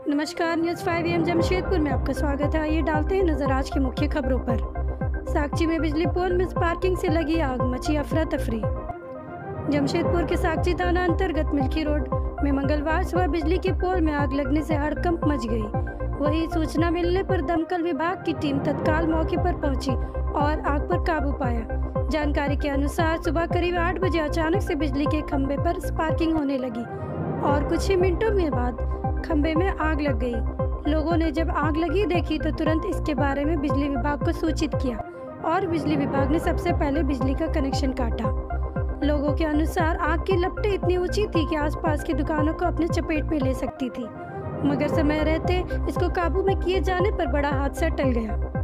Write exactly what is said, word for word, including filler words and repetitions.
नमस्कार, news five M Jamshedpur में आपका स्वागत है। आइए डालते हैं नजर आज की मुख्य खबरों पर। साकची में बिजली पोल में पार्किंग से लगी आग, मची अफरा तफरी। जमशेदपुर के साकची थाना अंतर्गत मिल्की रोड में मंगलवार सुबह बिजली के पोल में आग लगने से हड़कंप मच गई। वहीं सूचना मिलने पर दमकल विभाग की टीम तत्काल मौके पर पहुंची और आग पर काबू पाया। जानकारी के अनुसार सुबह करीब आठ बजे अचानक से बिजली के खंभे पर स्पार्किंग होने लगी और कुछ ही मिनटों में बाद खंभे में आग लग गई। लोगों ने जब आग लगी देखी तो तुरंत इसके बारे में बिजली विभाग को सूचित किया और बिजली विभाग ने सबसे पहले बिजली का कनेक्शन काटा। लोगों के अनुसार आग की लपटें इतनी ऊंची थी कि आसपास की दुकानों को अपने चपेट में ले सकती थी, मगर समय रहते इसको काबू में किए जाने पर बड़ा हादसा टल गया।